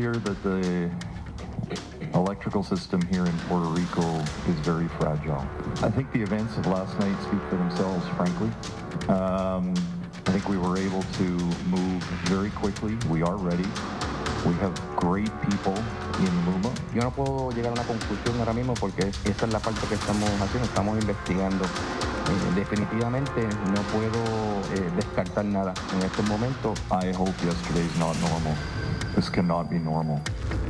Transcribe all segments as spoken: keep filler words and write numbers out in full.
clear that the electrical system here in Puerto Rico is very fragile. I think the events of last night speak for themselves, frankly. Um, I think we were able to move very quickly. We are ready. We have great people in Luma. Yo no puedo llegar a una conclusión ahora mismo porque esa es la parte que estamos haciendo, estamos investigando. Eh, definitivamente no puedo eh, descartar nada en este momento. I hope yesterday is not normal. This cannot be normal.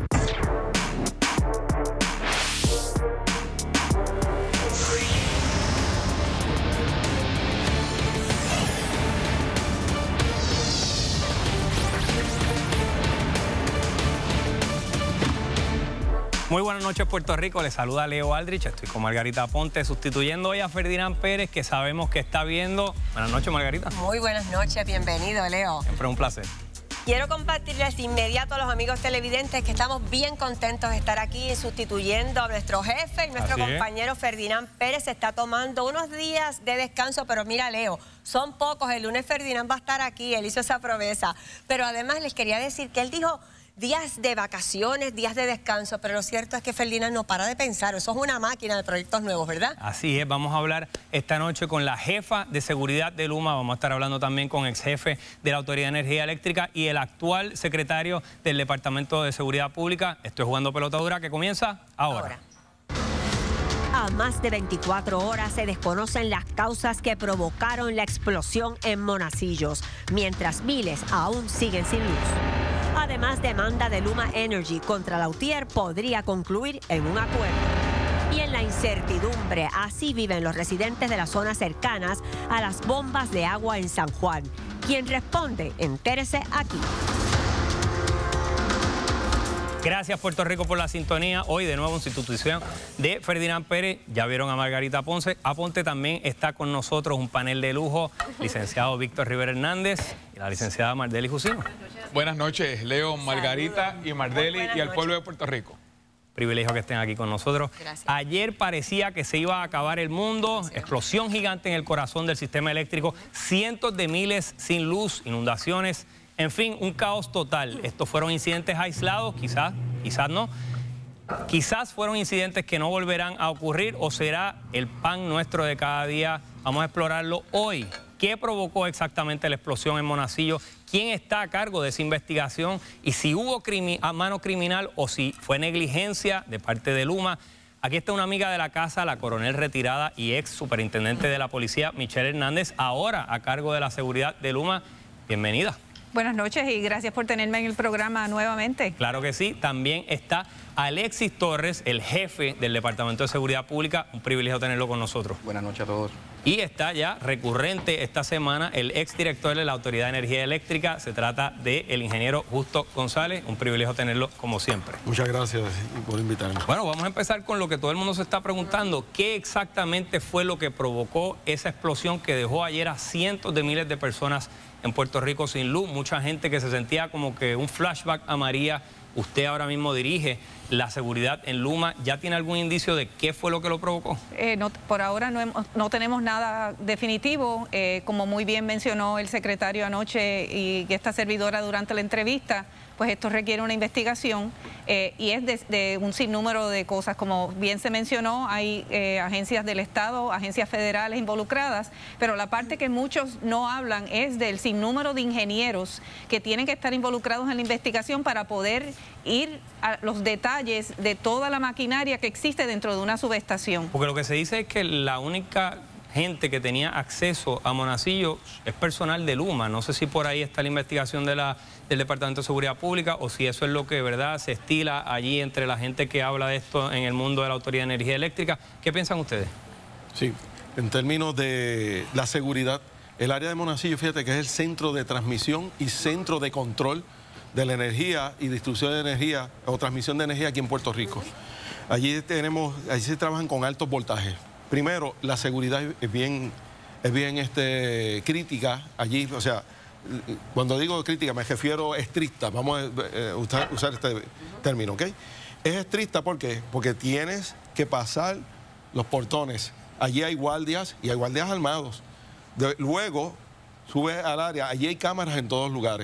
Muy buenas noches, Puerto Rico. Les saluda Leo Aldrich. Estoy con Margarita Ponte, sustituyendo hoy a Ferdinand Pérez, que sabemos que está viendo. Buenas noches, Margarita. Muy buenas noches. Bienvenido, Leo. Siempre un placer. Quiero compartirles inmediato a los amigos televidentes que estamos bien contentos de estar aquí sustituyendo a nuestro jefe y nuestro Así compañero es. Ferdinand Pérez. Se está tomando unos días de descanso, pero mira, Leo, son pocos. El lunes Ferdinand va a estar aquí, él hizo esa promesa. Pero además les quería decir que él dijo días de vacaciones, días de descanso, pero lo cierto es que Ferdinand no para de pensar. Eso es una máquina de proyectos nuevos, ¿verdad? Así es, vamos a hablar esta noche con la jefa de seguridad de Luma, vamos a estar hablando también con el ex jefe de la Autoridad de Energía Eléctrica y el actual secretario del Departamento de Seguridad Pública. Estoy jugando pelota dura, que comienza ahora. ahora. A más de veinticuatro horas se desconocen las causas que provocaron la explosión en Monacillos, mientras miles aún siguen sin luz. Además, demanda de Luma Energy contra Lautier podría concluir en un acuerdo. Y en la incertidumbre, así viven los residentes de las zonas cercanas a las bombas de agua en San Juan. Quien responde, entérese aquí. Gracias, Puerto Rico, por la sintonía. Hoy de nuevo en sustitución de Ferdinand Pérez. Ya vieron a Margarita Ponce. Aponte también está con nosotros un panel de lujo, licenciado Víctor Rivera Hernández y la licenciada Mardeli Jusino. Buenas noches, Leo, Margarita Saludos. y Mardeli Buenas y al noches. pueblo de Puerto Rico. Privilegio que estén aquí con nosotros. Gracias. Ayer parecía que se iba a acabar el mundo, explosión gigante en el corazón del sistema eléctrico, cientos de miles sin luz, inundaciones, en fin, un caos total. Estos fueron incidentes aislados, quizás, quizás no. Quizás fueron incidentes que no volverán a ocurrir o será el pan nuestro de cada día. Vamos a explorarlo hoy. ¿Qué provocó exactamente la explosión en Monacillo? ¿Quién está a cargo de esa investigación? Y si hubo crimi- a mano criminal o si fue negligencia de parte de Luma. Aquí está una amiga de la casa, la coronel retirada y ex superintendente de la policía, Michelle Hernández, ahora a cargo de la seguridad de Luma. Bienvenida. Buenas noches y gracias por tenerme en el programa nuevamente. Claro que sí. También está Alexis Torres, el jefe del Departamento de Seguridad Pública. Un privilegio tenerlo con nosotros. Buenas noches a todos. Y está ya recurrente esta semana el exdirector de la Autoridad de Energía Eléctrica. Se trata del ingeniero Justo González. Un privilegio tenerlo como siempre. Muchas gracias por invitarme. Bueno, vamos a empezar con lo que todo el mundo se está preguntando. ¿Qué exactamente fue lo que provocó esa explosión que dejó ayer a cientos de miles de personas en Puerto Rico sin luz? Mucha gente que se sentía como que un flashback a María. Usted ahora mismo dirige la seguridad en Luma. ¿Ya tiene algún indicio de qué fue lo que lo provocó? Eh, no, por ahora no, hemos, no tenemos nada definitivo. Eh, como muy bien mencionó el secretario anoche y esta servidora durante la entrevista, pues esto requiere una investigación eh, y es de, de un sinnúmero de cosas. Como bien se mencionó, hay eh, agencias del Estado, agencias federales involucradas, pero la parte que muchos no hablan es del sinnúmero de ingenieros que tienen que estar involucrados en la investigación para poder ir a los detalles de toda la maquinaria que existe dentro de una subestación. Porque lo que se dice es que la única gente que tenía acceso a Monacillo es personal de Luma. No sé si por ahí está la investigación de la, del Departamento de Seguridad Pública o si eso es lo que, ¿verdad?, se estila allí entre la gente que habla de esto en el mundo de la Autoridad de Energía Eléctrica. ¿Qué piensan ustedes? Sí, en términos de la seguridad, el área de Monacillo, fíjate que es el centro de transmisión y centro de control de la energía y distribución de energía o transmisión de energía aquí en Puerto Rico. Allí tenemos, allí se trabajan con altos voltajes. Primero, la seguridad es bien, es bien este, crítica allí, o sea, cuando digo crítica me refiero estricta, vamos a eh, usar, usar este término, ¿ok? Es estricta ¿por qué? Porque tienes que pasar los portones, allí hay guardias y hay guardias armados. De, luego, subes al área, allí hay cámaras en todos lugares.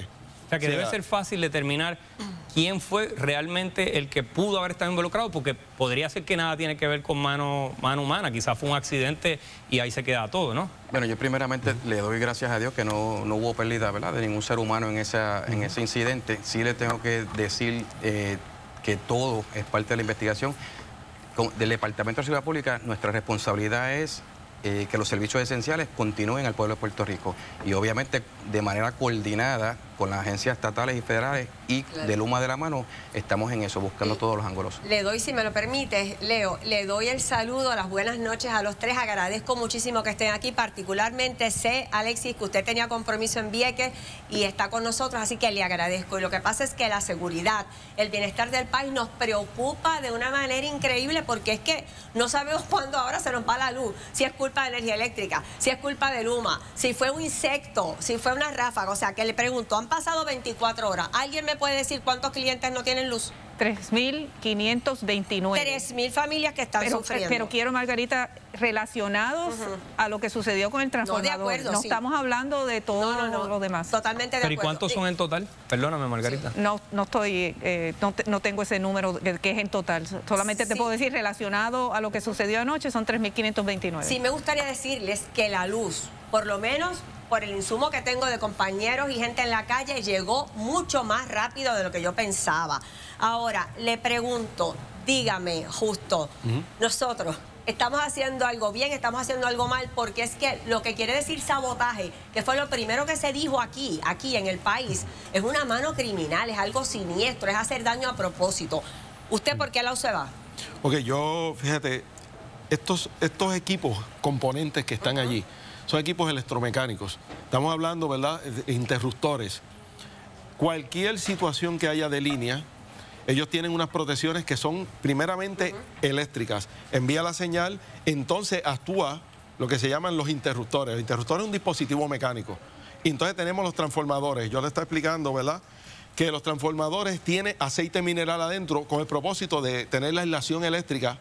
O sea, que Sí, debe ah. ser fácil determinar quién fue realmente el que pudo haber estado involucrado, porque podría ser que nada tiene que ver con mano, mano humana, quizás fue un accidente y ahí se queda todo, ¿no? Bueno, yo primeramente le doy gracias a Dios que no, no hubo pérdida, ¿verdad?, de ningún ser humano en, esa, en ese incidente. Sí le tengo que decir eh, que todo es parte de la investigación. Con, del Departamento de Seguridad Pública, nuestra responsabilidad es eh, que los servicios esenciales continúen al pueblo de Puerto Rico y obviamente de manera coordinada con las agencias estatales y federales y Claro. de Luma de la mano, estamos en eso, buscando Y todos los ángulos. Le doy, si me lo permites, Leo, le doy el saludo, las buenas noches a los tres. Agradezco muchísimo que estén aquí, particularmente sé, Alexis, que usted tenía compromiso en Vieques y está con nosotros, así que le agradezco. Y lo que pasa es que la seguridad, el bienestar del país nos preocupa de una manera increíble porque es que no sabemos cuándo ahora se nos va la luz, si es culpa de energía eléctrica, si es culpa de Luma, si fue un insecto, si fue una ráfaga. O sea, que le pregunto, han pasado veinticuatro horas. ¿Alguien me puede decir cuántos clientes no tienen luz? tres mil quinientos veintinueve. Tres mil familias que están Pero, sufriendo. pero quiero, Margarita, relacionados Ujú. a lo que sucedió con el transformador. acuerdo, no sí. estamos hablando de todo No, no, no. lo demás. Totalmente de Pero ¿y acuerdo. cuántos son en total? Perdóname, Margarita. No, no estoy, eh, no, te- no tengo ese número que, que es en total. Solamente te Sí. puedo decir relacionado a lo que sucedió anoche son tres mil quinientos veintinueve. Sí, me gustaría decirles que la luz, por lo menos por el insumo que tengo de compañeros y gente en la calle, llegó mucho más rápido de lo que yo pensaba. Ahora, le pregunto, dígame, justo, nosotros estamos haciendo algo bien, estamos haciendo algo mal, porque es que lo que quiere decir sabotaje, que fue lo primero que se dijo aquí, aquí en el país, es una mano criminal, es algo siniestro, es hacer daño a propósito. ¿Usted por qué lado se va? Ok, yo, fíjate, estos, estos equipos, componentes que están allí, son equipos electromecánicos. Estamos hablando, ¿verdad?, de interruptores. Cualquier situación que haya de línea, ellos tienen unas protecciones que son primeramente eléctricas. Envía la señal, entonces actúa lo que se llaman los interruptores. El interruptor es un dispositivo mecánico. Y entonces tenemos los transformadores. Yo le estoy explicando, ¿verdad?, que los transformadores tienen aceite mineral adentro con el propósito de tener la aislación eléctrica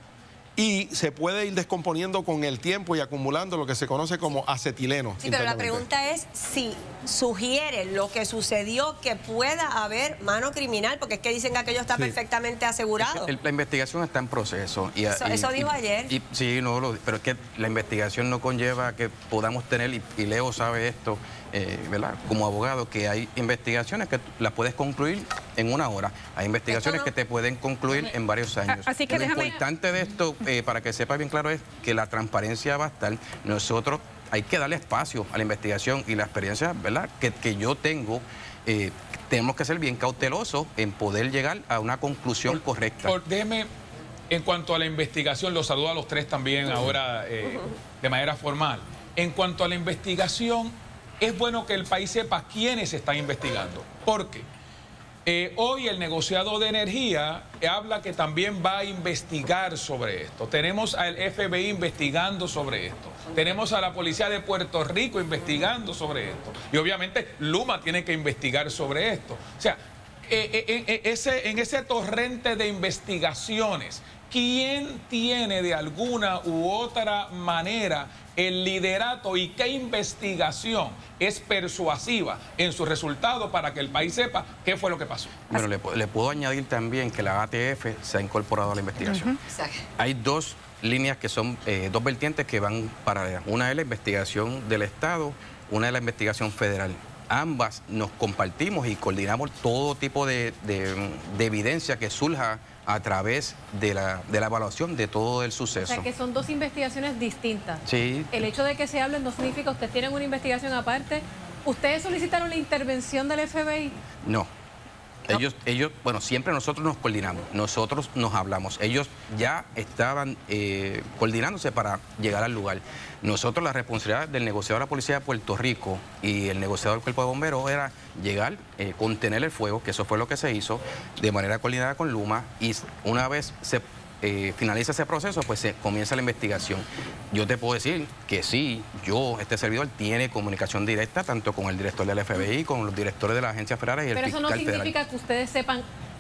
y se puede ir descomponiendo con el tiempo y acumulando lo que se conoce como acetileno. Sí, pero la internamente. pregunta es si sugiere lo que sucedió que pueda haber mano criminal, porque es que dicen que aquello está Sí. perfectamente asegurado. El- la investigación está en proceso. Y, Eso- y- eso dijo y- ayer. y- sí, no, lo- pero es que la investigación no conlleva que podamos tener, y, y Leo sabe esto, eh, ¿verdad?, como abogado, que hay investigaciones que las puedes concluir en una hora. Hay investigaciones Esto no- que te pueden concluir en varios años. A- así que lo déjame- importante de esto, eh, para que sepa bien claro, es que la transparencia va a estar. Nosotros hay que darle espacio a la investigación y la experiencia, ¿verdad?, que, que yo tengo. eh, tenemos que ser bien cautelosos en poder llegar a una conclusión correcta. Por- déjeme, en cuanto a la investigación, los saludo a los tres también ahora eh, de manera formal. En cuanto a la investigación, es bueno que el país sepa quiénes están investigando. Porque eh, hoy el negociado de energía habla que también va a investigar sobre esto. Tenemos al F B I investigando sobre esto. Tenemos a la Policía de Puerto Rico investigando sobre esto. Y obviamente Luma tiene que investigar sobre esto. O sea, eh, eh, eh, ese, en ese torrente de investigaciones, ¿quién tiene de alguna u otra manera el liderato y qué investigación es persuasiva en su resultado para que el país sepa qué fue lo que pasó? Bueno, le, pu- le puedo añadir también que la A T F se ha incorporado a la investigación. Exacto. Hay dos líneas que son, eh, dos vertientes que van paralelas. Una es la investigación del Estado, una es la investigación federal. Ambas nos compartimos y coordinamos todo tipo de, de- de evidencia que surja a través de la, de la evaluación de todo el O suceso. sea, que son dos investigaciones distintas. Sí. El hecho de que se hablen no significa que ustedes tienen una investigación aparte. ¿Ustedes solicitaron la intervención del F B I? No. Ellos, ellos, bueno, siempre nosotros nos coordinamos, nosotros nos hablamos. Ellos ya estaban eh, coordinándose para llegar al lugar. Nosotros, la responsabilidad del negociador de la Policía de Puerto Rico y el negociador del Cuerpo de Bomberos era llegar, eh, contener el fuego, que eso fue lo que se hizo, de manera coordinada con Luma, y una vez se eh, finaliza ese proceso, pues se comienza la investigación. Yo te puedo decir que sí, yo, este servidor, tiene comunicación directa tanto con el director del F B I, con los directores de las agencias federales y el Pero eso fiscal no federal. significa que ustedes sepan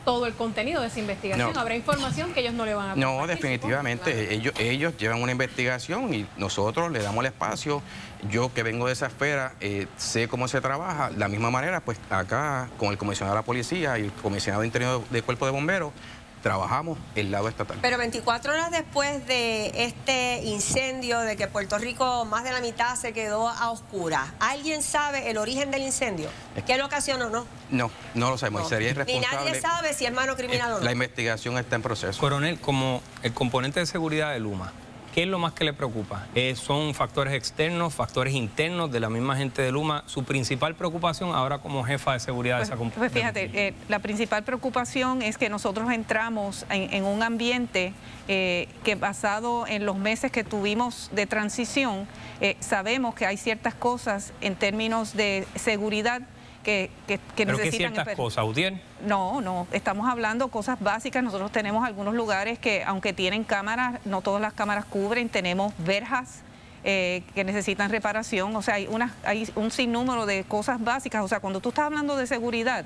todo el contenido de esa investigación. No. Habrá información que ellos no le van a No, compartir, definitivamente. supongo. Ellos, ellos llevan una investigación y nosotros le damos el espacio. Yo que vengo de esa esfera, eh, sé cómo se trabaja. De la misma manera, pues acá con el comisionado de la policía y el comisionado de interior del Cuerpo de Bomberos, trabajamos el lado estatal. Pero veinticuatro horas después de este incendio, de que Puerto Rico más de la mitad se quedó a oscuras, ¿alguien sabe el origen del incendio? ¿Qué lo ocasionó o no? No, no lo sabemos. No. Sería Ni irresponsable. nadie sabe si es mano criminal o no. La investigación está en proceso. Coronel, como el componente de seguridad de Luma, ¿qué es lo más que le preocupa? Eh, ¿Son factores externos, factores internos de la misma gente de Luma? ¿Su principal preocupación ahora como jefa de seguridad Pues, de esa compañía? pues fíjate, eh, la principal preocupación es que nosotros entramos en, en un ambiente eh, que basado en los meses que tuvimos de transición, eh, sabemos que hay ciertas cosas en términos de seguridad que, que, que ¿Pero qué necesitan... ciertas esper- cosas, Utiel? No, no, estamos hablando cosas básicas. Nosotros tenemos algunos lugares que, aunque tienen cámaras, no todas las cámaras cubren, tenemos verjas eh, que necesitan reparación, o sea, hay, una, hay un sinnúmero de cosas básicas. O sea, cuando tú estás hablando de seguridad,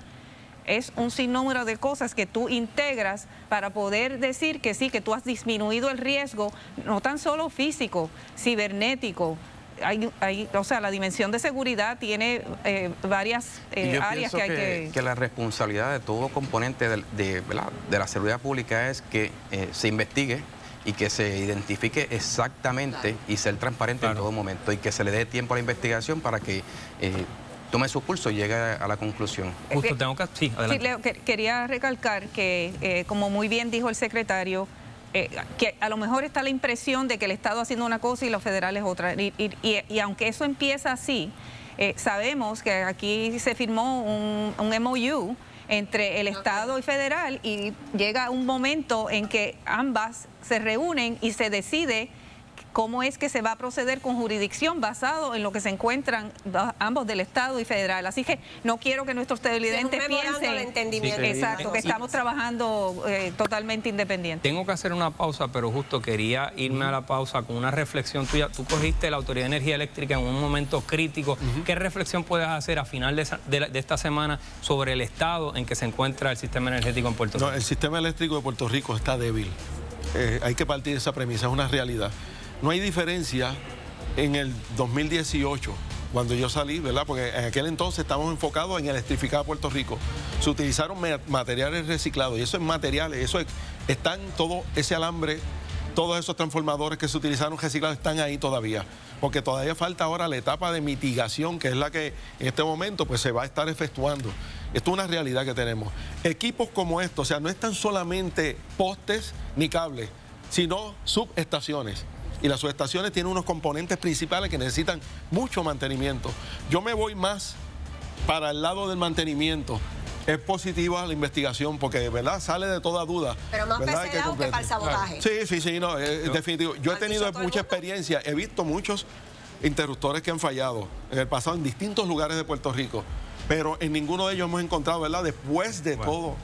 es un sinnúmero de cosas que tú integras para poder decir que sí, que tú has disminuido el riesgo, no tan solo físico, cibernético. Hay, hay, o sea, la dimensión de seguridad tiene eh, varias eh, Yo áreas pienso que hay que, que... que la responsabilidad de todo componente de, de, ¿verdad? de la seguridad pública es que eh, se investigue y que se identifique exactamente y ser transparente Claro. en todo momento y que se le dé tiempo a la investigación para que eh, tome su curso y llegue a la conclusión. Justo tengo que... Sí, Sí, adelante. Leo, que- quería recalcar que, eh, como muy bien dijo el secretario, eh, que a lo mejor está la impresión de que el Estado haciendo una cosa y los federales otra. Y, y- y- y aunque eso empieza así, eh, sabemos que aquí se firmó un, un M O U entre el Estado y federal y llega un momento en que ambas se reúnen y se decide cómo es que se va a proceder con jurisdicción basado en lo que se encuentran ambos del Estado y federal. Así que no quiero que nuestros televidentes Sí, es un memorándum piensen... de entendimiento. Sí, Exacto, que sí. estamos trabajando eh, totalmente independiente. Tengo que hacer una pausa, pero justo quería irme a la pausa con una reflexión tuya. Tú cogiste la Autoridad de Energía Eléctrica en un momento crítico. ¿Qué reflexión puedes hacer a final de, esa- de la- de esta semana sobre el estado en que se encuentra el sistema energético en Puerto Rico? No, el sistema eléctrico de Puerto Rico está débil. Eh, hay que partir de esa premisa, es una realidad. No hay diferencia en el dos mil dieciocho, cuando yo salí, ¿verdad? Porque en aquel entonces estábamos enfocados en electrificar Puerto Rico. Se utilizaron ma- materiales reciclados y eso es materiales, eso es, están todo ese alambre, todos esos transformadores que se utilizaron reciclados están ahí todavía. Porque todavía falta ahora la etapa de mitigación, que es la que en este momento pues, se va a estar efectuando. Esto es una realidad que tenemos. Equipos como estos, o sea, no están solamente postes ni cables, sino subestaciones. Y las subestaciones tienen unos componentes principales que necesitan mucho mantenimiento. Yo me voy más para el lado del mantenimiento. Es positiva la investigación porque de verdad sale de toda duda. Pero más ¿verdad? para ese lado que para el sabotaje. Sí, sí, sí, no, es, es definitivo. Yo he ¿Han tenido dicho todo el mucha mundo? experiencia, he visto muchos interruptores que han fallado en el pasado en distintos lugares de Puerto Rico, pero en ninguno de ellos hemos encontrado, ¿verdad? Después de Bueno. todo,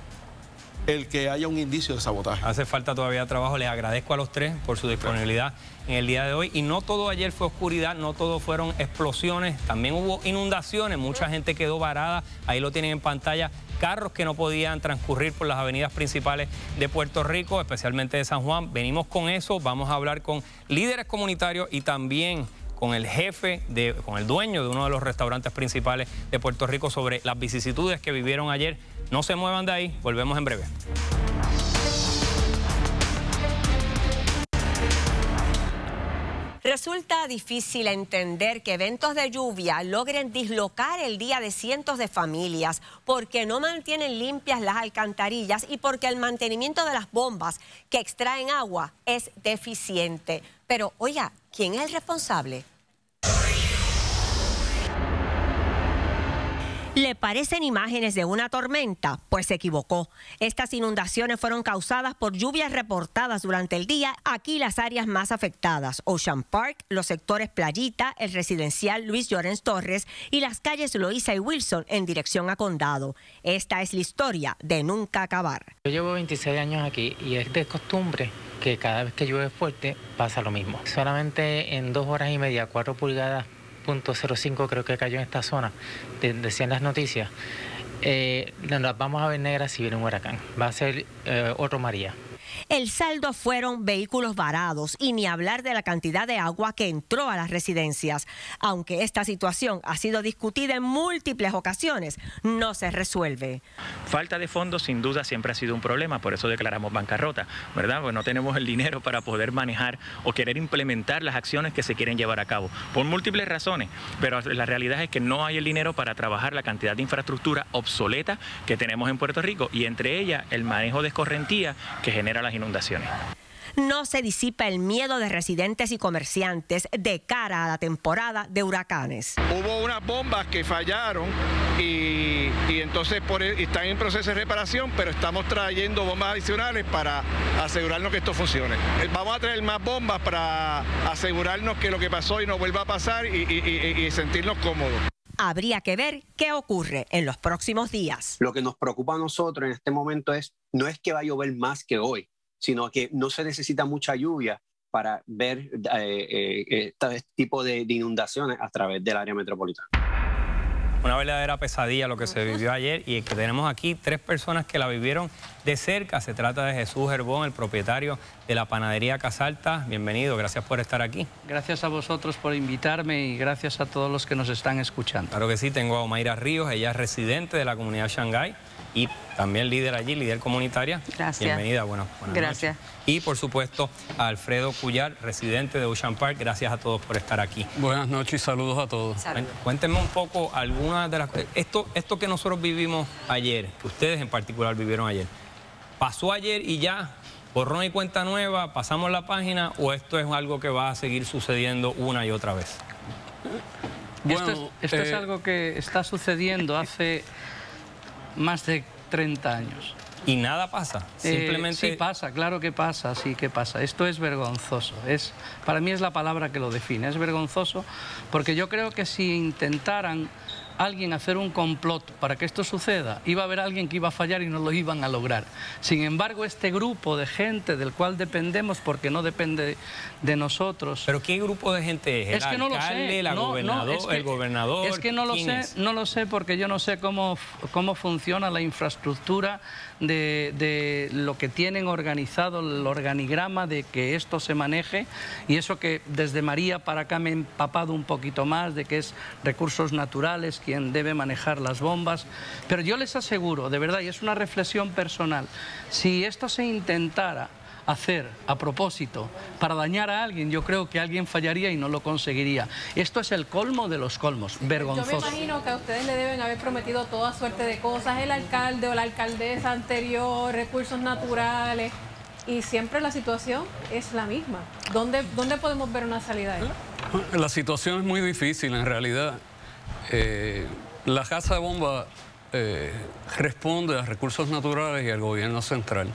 el que haya un indicio de sabotaje. Hace falta todavía trabajo. Les agradezco a los tres por su disponibilidad en el día de hoy. Y no todo ayer fue oscuridad, no todo fueron explosiones. También hubo inundaciones, mucha gente quedó varada. Ahí lo tienen en pantalla. Carros que no podían transcurrir por las avenidas principales de Puerto Rico, especialmente de San Juan. Venimos con eso. Vamos a hablar con líderes comunitarios y también con el jefe, de, con el dueño de uno de los restaurantes principales de Puerto Rico sobre las vicisitudes que vivieron ayer. No se muevan de ahí, volvemos en breve. Resulta difícil entender que eventos de lluvia logren dislocar el día de cientos de familias porque no mantienen limpias las alcantarillas y porque el mantenimiento de las bombas que extraen agua es deficiente. Pero, oiga, ¿quién es el responsable? ¿Le parecen imágenes de una tormenta? Pues se equivocó. Estas inundaciones fueron causadas por lluvias reportadas durante el día. Aquí las áreas más afectadas: Ocean Park, los sectores Playita, el residencial Luis Llorens Torres y las calles Loíza y Wilson en dirección a Condado. Esta es la historia de nunca acabar. Yo llevo veintiséis años aquí y es de costumbre que cada vez que llueve fuerte pasa lo mismo. Solamente en dos horas y media, cuatro pulgadas punto cero cinco creo que cayó en esta zona, de, decían las noticias. Eh, nos las vamos a ver negras si viene un huracán. Va a ser eh, otro María. El saldo fueron vehículos varados y ni hablar de la cantidad de agua que entró a las residencias. Aunque esta situación ha sido discutida en múltiples ocasiones, no se resuelve. Falta de fondos sin duda siempre ha sido un problema, por eso declaramos bancarrota, ¿verdad? Pues no tenemos el dinero para poder manejar o querer implementar las acciones que se quieren llevar a cabo, por múltiples razones, pero la realidad es que no hay el dinero para trabajar la cantidad de infraestructura obsoleta que tenemos en Puerto Rico y entre ellas el manejo de escorrentía que genera las inundaciones. No se disipa el miedo de residentes y comerciantes de cara a la temporada de huracanes. Hubo unas bombas que fallaron y, y entonces por el, están en proceso de reparación, pero estamos trayendo bombas adicionales para asegurarnos que esto funcione. Vamos a traer más bombas para asegurarnos que lo que pasó y no vuelva a pasar y, y, y, y sentirnos cómodos. Habría que ver qué ocurre en los próximos días. Lo que nos preocupa a nosotros en este momento es, no es que va a llover más que hoy, sino que no se necesita mucha lluvia para ver eh, eh, este tipo de, de inundaciones a través del área metropolitana. Una verdadera pesadilla lo que se vivió ayer y que tenemos aquí tres personas que la vivieron de cerca. Se trata de Jesús Gerbón, el propietario de la panadería Casalta. Bienvenido, gracias por estar aquí. Gracias a vosotros por invitarme y gracias a todos los que nos están escuchando. Claro que sí, tengo a Omaira Ríos, ella es residente de la comunidad Shanghái y también líder allí, líder comunitaria. Gracias. Bienvenida, bueno, buenas Gracias. noches. Y por supuesto a Alfredo Cuyar, residente de Ocean Park. Gracias a todos por estar aquí. Buenas noches y saludos a todos. Saludos. Cuéntenme un poco algunas de las cosas. Esto, esto que nosotros vivimos ayer, que ustedes en particular vivieron ayer, ¿pasó ayer y ya? ¿Borrón y cuenta nueva? ¿Pasamos la página? ¿O esto es algo que va a seguir sucediendo una y otra vez? Bueno, esto es, esto eh... es algo que está sucediendo hace más de treinta años. ¿Y nada pasa? Simplemente... Eh, sí pasa, claro que pasa, sí que pasa. Esto es vergonzoso. Es, para mí es la palabra que lo define. Es vergonzoso porque yo creo que si intentaran alguien hacer un complot para que esto suceda, iba a haber alguien que iba a fallar y no lo iban a lograr. Sin embargo, este grupo de gente del cual dependemos, porque no depende de nosotros... ¿Pero qué grupo de gente es? ¿El es que no alcalde, lo sé. la no, gobernador, no, es que, el gobernador? Es que no lo sé, es? no lo sé porque yo no sé cómo, cómo funciona la infraestructura de, de lo que tienen organizado, el organigrama de que esto se maneje, y eso que desde María para acá me he empapado un poquito más de que es recursos naturales quien debe manejar las bombas, pero yo les aseguro, de verdad, y es una reflexión personal, si esto se intentara hacer a propósito para dañar a alguien, yo creo que alguien fallaría y no lo conseguiría. Esto es el colmo de los colmos, vergonzoso. Yo me imagino que a ustedes le deben haber prometido toda suerte de cosas, el alcalde o la alcaldesa anterior, recursos naturales, y siempre la situación es la misma. ¿Dónde, dónde podemos ver una salida ahí? La situación es muy difícil en realidad. Eh, la casa de bomba eh, responde a recursos naturales y al gobierno central.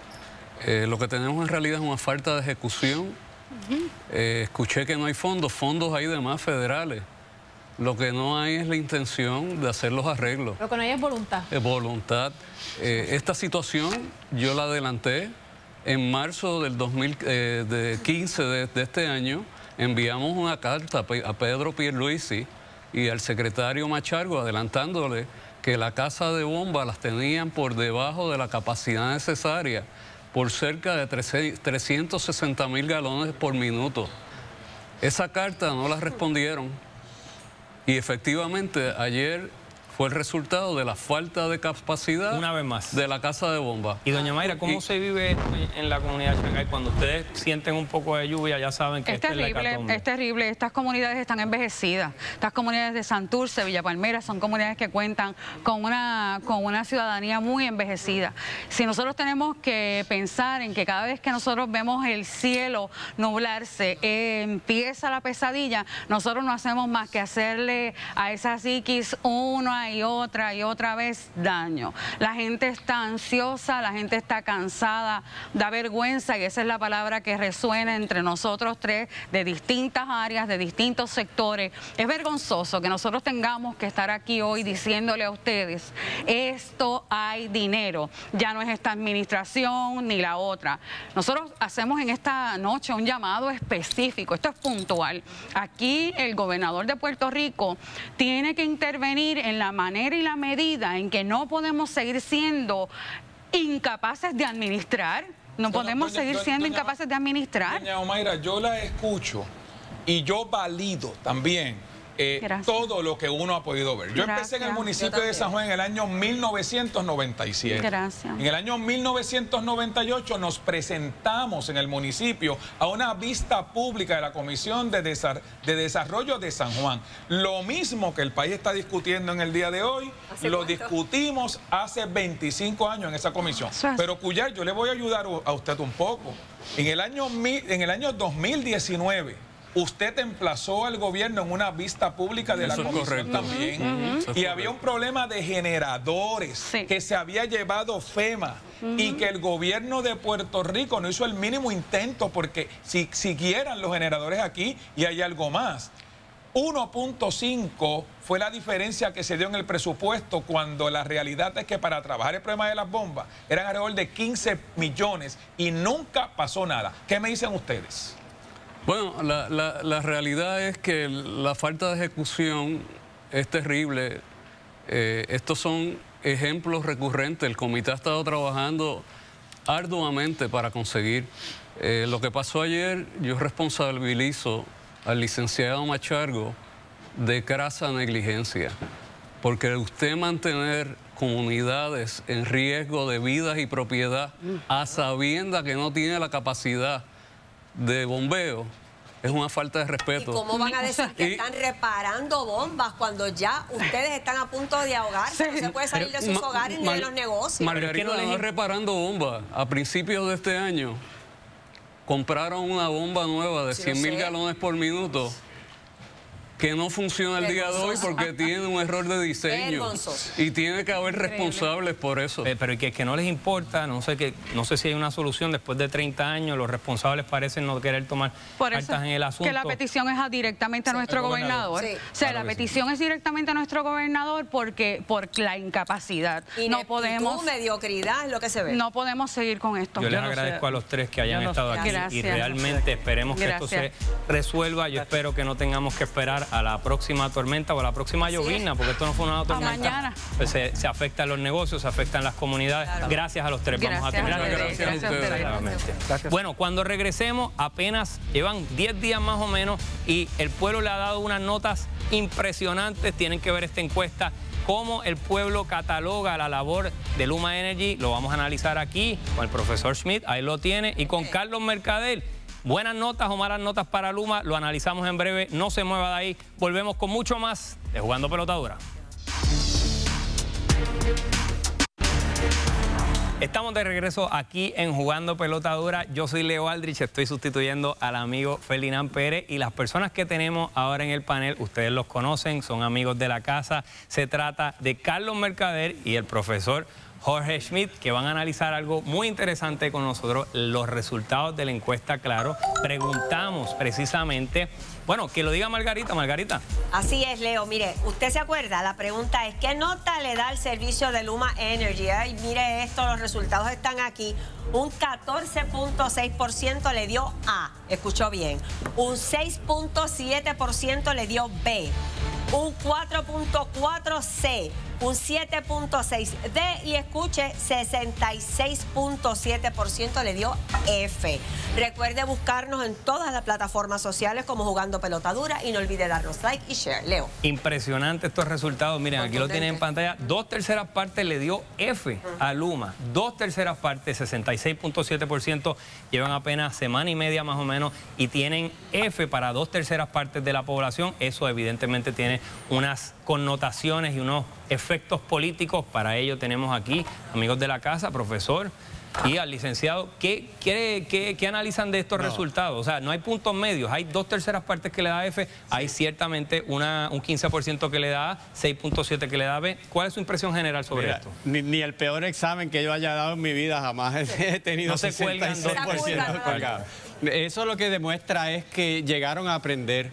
Eh, lo que tenemos en realidad es una falta de ejecución. Uh-huh. eh, escuché que no hay fondos, fondos hay de más federales. Lo que no hay es la intención de hacer los arreglos. Lo que no hay es voluntad. Es voluntad. Eh, esta situación yo la adelanté en marzo del dos mil quince de, de este año. Enviamos una carta a Pedro Pierluisi y al secretario Machargo adelantándole que la casa de bomba las tenían por debajo de la capacidad necesaria, por cerca de trescientos sesenta mil galones por minuto. Esa carta no la respondieron y efectivamente ayer fue el resultado de la falta de capacidad Una vez más. de la casa de bomba. Y doña Mayra, ¿cómo y... se vive esto en la comunidad de Shanghái? Cuando ustedes sienten un poco de lluvia, ya saben que es terrible, es, es terrible. Estas comunidades están envejecidas. Estas comunidades de Santurce, Villa Palmera, son comunidades que cuentan con una, con una ciudadanía muy envejecida. Si nosotros tenemos que pensar en que cada vez que nosotros vemos el cielo nublarse, eh, empieza la pesadilla, nosotros no hacemos más que hacerle a esa psiquis una una y otra y otra vez daño. La gente está ansiosa, la gente está cansada, da vergüenza, y esa es la palabra que resuena entre nosotros tres de distintas áreas, de distintos sectores. Es vergonzoso que nosotros tengamos que estar aquí hoy diciéndole a ustedes, esto hay dinero, ya no es esta administración ni la otra. Nosotros hacemos en esta noche un llamado específico, esto es puntual. Aquí el gobernador de Puerto Rico tiene que intervenir en la manera y la medida en que no podemos seguir siendo incapaces de administrar, no podemos doña, seguir doña, siendo doña, incapaces de administrar. Doña Omaira, yo la escucho y yo valido también eh, todo lo que uno ha podido ver. Yo Gracias. empecé en el municipio de San Juan en el año mil novecientos noventa y siete. Gracias. En el año mil novecientos noventa y ocho nos presentamos en el municipio a una vista pública de la Comisión de, Desar de Desarrollo de San Juan. Lo mismo que el país está discutiendo en el día de hoy, lo cuánto? discutimos hace veinticinco años en esa comisión. Pero Cuyar, yo le voy a ayudar a usted un poco. En el año, en el año dos mil diecinueve... usted emplazó al gobierno en una vista pública de la comisión también. Uh-huh. Uh-huh. Y había un problema de generadores sí. que se había llevado FEMA uh-huh. y que el gobierno de Puerto Rico no hizo el mínimo intento porque si siguieran los generadores aquí y hay algo más. uno punto cinco fue la diferencia que se dio en el presupuesto cuando la realidad es que para trabajar el problema de las bombas eran alrededor de quince millones y nunca pasó nada. ¿Qué me dicen ustedes? Bueno, la, la, la realidad es que la falta de ejecución es terrible. Eh, estos son ejemplos recurrentes. El comité ha estado trabajando arduamente para conseguir. Eh, lo que pasó ayer, yo responsabilizo al licenciado Machargo de crasa negligencia, porque usted mantener comunidades en riesgo de vidas y propiedad a sabiendas que no tiene la capacidad de bombeo, es una falta de respeto. ¿Y cómo van a decir que y, están reparando bombas cuando ya ustedes están a punto de ahogarse? No se puede salir de sus hogares ni de los negocios. Margarita, no es reparando bombas. A principios de este año compraron una bomba nueva de sí, cien mil galones por minuto que no funciona el día de hoy porque tiene un error de diseño y tiene que haber responsables por eso. Pero y que, que no les importa, no sé que no sé si hay una solución después de treinta años, los responsables parecen no querer tomar por eso cartas en el asunto. Que la petición es a directamente a sí, nuestro gobernador. gobernador. Sí. O sea, claro la petición sí. es directamente a nuestro gobernador porque por la incapacidad. No podemos mediocridad es lo que se ve. No podemos seguir con esto. Yo les Yo no agradezco sé. a los tres que hayan no estado sé. aquí Gracias. y realmente esperemos Gracias. que esto se resuelva. Yo Gracias. espero que no tengamos que esperar a la próxima tormenta o a la próxima llovizna, sí. porque esto no fue una tormenta. Mañana. Pues se, se afectan los negocios, se afectan las comunidades. Claro. Gracias a los tres. Gracias Vamos a terminar. Gracias, gracias a ustedes. Gracias. Gracias. Bueno, cuando regresemos, apenas llevan diez días más o menos y el pueblo le ha dado unas notas impresionantes. Tienen que ver esta encuesta, cómo el pueblo cataloga la labor de Luma Energy. Lo vamos a analizar aquí con el profesor Schmidt, ahí lo tiene, y con Carlos Mercader. Buenas notas o malas notas para Luma, lo analizamos en breve, no se mueva de ahí. Volvemos con mucho más de Jugando Pelota Dura. Estamos de regreso aquí en Jugando Pelota Dura. Yo soy Leo Aldrich, estoy sustituyendo al amigo Ferdinand Pérez y las personas que tenemos ahora en el panel, ustedes los conocen, son amigos de la casa. Se trata de Carlos Mercader y el profesor Jorge Schmidt, que van a analizar algo muy interesante con nosotros, los resultados de la encuesta Claro. Preguntamos precisamente, bueno, que lo diga Margarita, Margarita. Así es, Leo. Mire, usted se acuerda, la pregunta es, ¿qué nota le da el servicio de Luma Energy? Ay, mire esto, los resultados están aquí. Un catorce punto seis por ciento le dio A, escuchó bien. Un seis punto siete por ciento le dio B. Un cuatro punto cuatro C. Un siete punto seis D y escuche, sesenta y seis punto siete por ciento le dio F. Recuerde buscarnos en todas las plataformas sociales como Jugando Pelota Dura y no olvide darnos like y share. Leo. Impresionante estos resultados. Miren, aquí lo tienen en pantalla. Dos terceras partes le dio F a Luma. Dos terceras partes, sesenta y seis punto siete por ciento, llevan apenas semana y media más o menos y tienen F para dos terceras partes de la población. Eso evidentemente tiene unas connotaciones y unos efectos políticos. Para ello tenemos aquí, amigos de la casa, profesor Y al licenciado, ¿qué, qué, qué, qué analizan de estos no. resultados? O sea, no hay puntos medios, hay dos terceras partes que le da F, sí. hay ciertamente una, un quince por ciento que le da A, seis punto siete que le da B. ¿Cuál es su impresión general sobre Mira, esto? Ni, ni el peor examen que yo haya dado en mi vida jamás he tenido no se sesenta y seis por ciento acá. Eso lo que demuestra es que llegaron a aprender.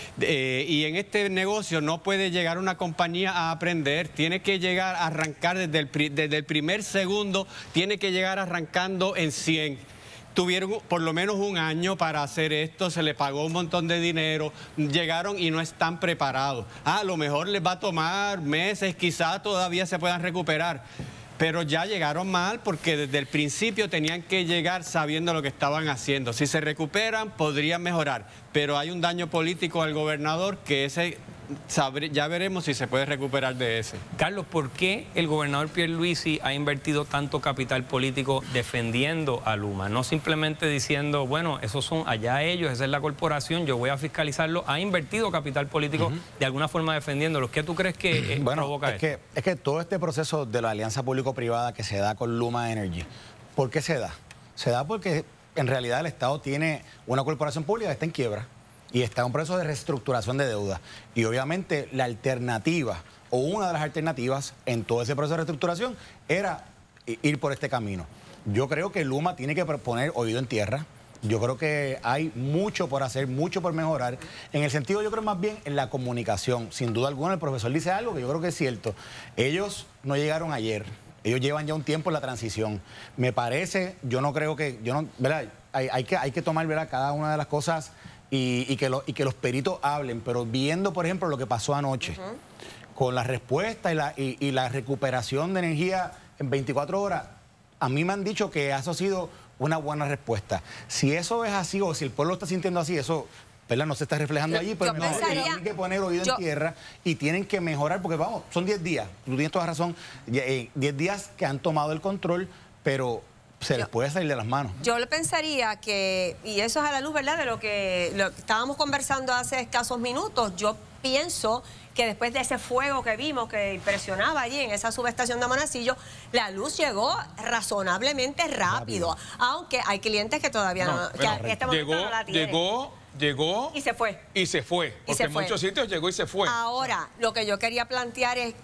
Eh, y en este negocio no puede llegar una compañía a aprender, tiene que llegar a arrancar desde el, desde el primer segundo, tiene que llegar arrancando en cien. Tuvieron por lo menos un año para hacer esto, se les pagó un montón de dinero, llegaron y no están preparados. Ah, a lo mejor les va a tomar meses, quizá todavía se puedan recuperar. Pero ya llegaron mal porque desde el principio tenían que llegar sabiendo lo que estaban haciendo. Si se recuperan, podrían mejorar. Pero hay un daño político al gobernador que ese sabre, ya veremos si se puede recuperar de ese. Carlos, ¿por qué el gobernador Pierluisi ha invertido tanto capital político defendiendo a Luma? No simplemente diciendo, bueno, esos son allá ellos, esa es la corporación, yo voy a fiscalizarlo. Ha invertido capital político uh-huh. de alguna forma defendiéndolos. ¿Qué tú crees que eh, bueno, provoca es esto? Que, es que todo este proceso de la alianza público-privada que se da con Luma Energy, ¿por qué se da? Se da porque en realidad el Estado tiene una corporación pública que está en quiebra y está en un proceso de reestructuración de deuda. Y obviamente la alternativa, o una de las alternativas en todo ese proceso de reestructuración, era ir por este camino. Yo creo que Luma tiene que poner oído en tierra. Yo creo que hay mucho por hacer, mucho por mejorar. En el sentido, yo creo más bien en la comunicación. Sin duda alguna, el profesor dice algo que yo creo que es cierto. Ellos no llegaron ayer. Ellos llevan ya un tiempo en la transición. Me parece, yo no creo que, yo no, ¿verdad? Hay, hay que, hay que tomar, ¿verdad?, cada una de las cosas y, y, que lo, y que los peritos hablen, pero viendo, por ejemplo, lo que pasó anoche, uh-huh. con la respuesta y la, y, y la recuperación de energía en veinticuatro horas, a mí me han dicho que eso ha sido una buena respuesta. Si eso es así o si el pueblo lo está sintiendo así, eso... ¿verdad? No se está reflejando allí, pero me parece que tienen que poner oído yo, en tierra y tienen que mejorar, porque vamos, son diez días, tú tienes toda razón, diez días que han tomado el control, pero se les yo, puede salir de las manos. Yo le pensaría que, y eso es a la luz, ¿verdad?, de lo que, lo que estábamos conversando hace escasos minutos, yo pienso que después de ese fuego que vimos que impresionaba allí en esa subestación de Monacillo, la luz llegó razonablemente rápido, rápido. aunque hay clientes que todavía no, no que a este momento llegó, no la tienen. Llegó, llegó... Y se fue. Y se fue, porque se en fue. muchos sitios llegó y se fue. Ahora, lo que yo quería plantear es,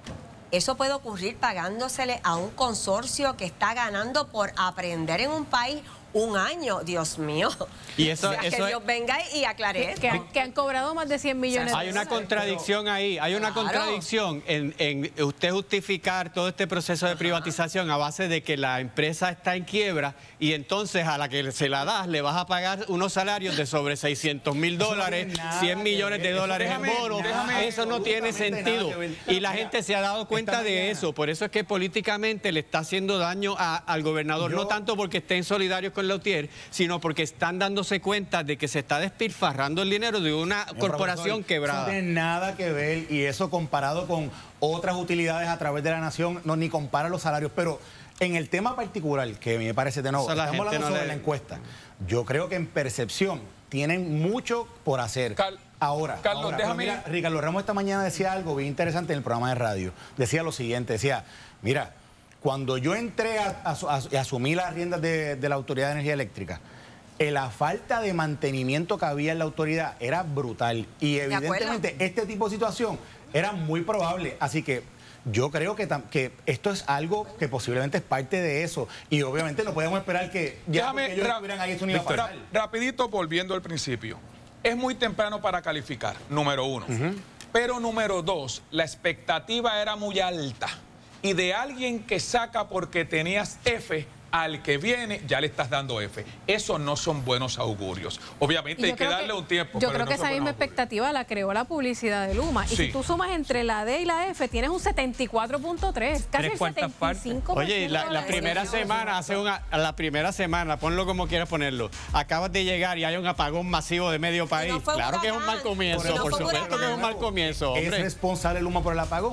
eso puede ocurrir pagándosele a un consorcio que está ganando por aprender en un país un año, Dios mío. Y eso, o sea, eso que es... Dios venga y aclare esto. Que han, que han cobrado más de cien millones. Hay una contradicción ahí, hay una claro. contradicción en, en usted justificar todo este proceso de privatización a base de que la empresa está en quiebra y entonces a la que se la das le vas a pagar unos salarios de sobre seiscientos mil dólares, cien millones de dólares déjame, en bonos. Déjame, eso no tiene sentido. Y la gente se ha dado cuenta de eso. Por eso es que políticamente le está haciendo daño a, al gobernador, Yo, no tanto porque estén solidarios con Lautier, sino porque están dándose cuenta de que se está despilfarrando el dinero de una no, corporación quebrada. No tiene nada que ver, y eso comparado con otras utilidades a través de la nación, no ni compara los salarios, pero en el tema particular, que me parece de nuevo, estamos hablando no sobre le... la encuesta, yo creo que en percepción tienen mucho por hacer. Cal... Ahora, Carlos, ahora déjame... mira, Ricardo Ramos esta mañana decía algo bien interesante en el programa de radio. Decía lo siguiente, decía, mira, cuando yo entré a, a, a, a asumir las riendas de, de la Autoridad de Energía Eléctrica, eh, la falta de mantenimiento que había en la autoridad era brutal. Y evidentemente este tipo de situación era muy probable. Así que yo creo que, que esto es algo que posiblemente es parte de eso. Y obviamente no podemos esperar que ya Déjame, porque ellos estuvieran ahí, eso no iba a pasar. Rapidito, volviendo al principio. Es muy temprano para calificar, número uno. Uh-huh. Pero número dos, la expectativa era muy alta. Y de alguien que saca porque tenías F, al que viene ya le estás dando F. Esos no son buenos augurios. Obviamente hay que darle que, un tiempo. Yo pero creo no que esa misma augurios. expectativa la creó la publicidad de Luma. Y sí. si tú sumas entre la D y la F, tienes un setenta y cuatro punto tres, casi el setenta y cinco por ciento. Oye, la, la primera semana, hace una, la primera semana, ponlo como quieras ponerlo, acabas de llegar y hay un apagón masivo de medio país. No claro que es un mal comienzo, por, por supuesto que es un mal comienzo. Hombre. ¿Es responsable Luma por el apagón?